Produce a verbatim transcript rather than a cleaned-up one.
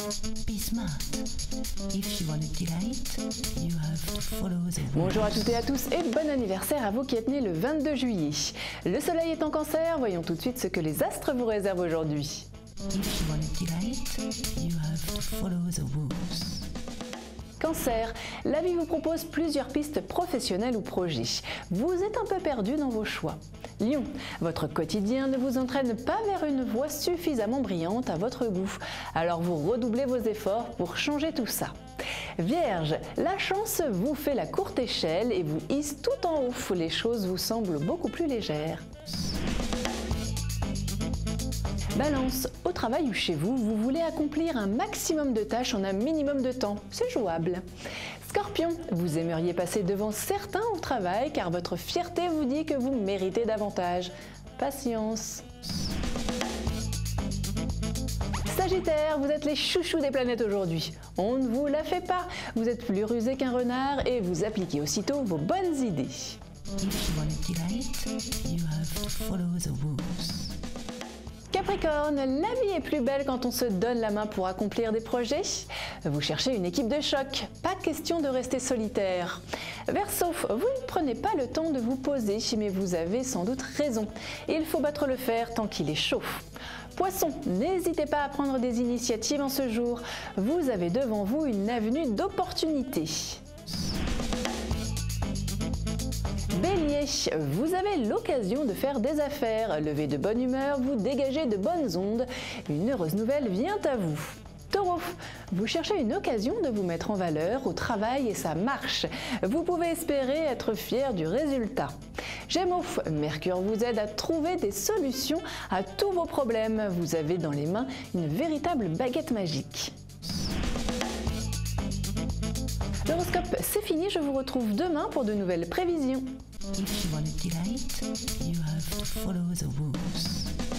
Be smart. If you want to delight, you have to follow the rules. Bonjour à toutes et à tous et bon anniversaire à vous qui êtes nés le vingt-deux juillet. Le soleil est en cancer, voyons tout de suite ce que les astres vous réservent aujourd'hui. If you want to delight, you have to follow the rules. Cancer, la vie vous propose plusieurs pistes professionnelles ou projets. Vous êtes un peu perdu dans vos choix. Lion, votre quotidien ne vous entraîne pas vers une voie suffisamment brillante à votre goût. Alors vous redoublez vos efforts pour changer tout ça. Vierge, la chance vous fait la courte échelle et vous hisse tout en haut. Les choses vous semblent beaucoup plus légères. Balance, au travail ou chez vous, vous voulez accomplir un maximum de tâches en un minimum de temps. C'est jouable. Scorpion, vous aimeriez passer devant certains au travail car votre fierté vous dit que vous méritez davantage. Patience. Sagittaire, vous êtes les chouchous des planètes aujourd'hui. On ne vous la fait pas. Vous êtes plus rusé qu'un renard et vous appliquez aussitôt vos bonnes idées. If you want to delight, you have to follow the rules. Capricorne, la vie est plus belle quand on se donne la main pour accomplir des projets. Vous cherchez une équipe de choc, pas question de rester solitaire. Verseau, vous ne prenez pas le temps de vous poser, mais vous avez sans doute raison. Il faut battre le fer tant qu'il est chaud. Poisson, n'hésitez pas à prendre des initiatives en ce jour. Vous avez devant vous une avenue d'opportunités. Bélier, vous avez l'occasion de faire des affaires. Levez de bonne humeur, vous dégagez de bonnes ondes. Une heureuse nouvelle vient à vous. Taureau, vous cherchez une occasion de vous mettre en valeur au travail et ça marche. Vous pouvez espérer être fier du résultat. Gémeaux, Mercure vous aide à trouver des solutions à tous vos problèmes. Vous avez dans les mains une véritable baguette magique. L'horoscope, c'est fini, je vous retrouve demain pour de nouvelles prévisions. If you want to delight, you have to follow the rules.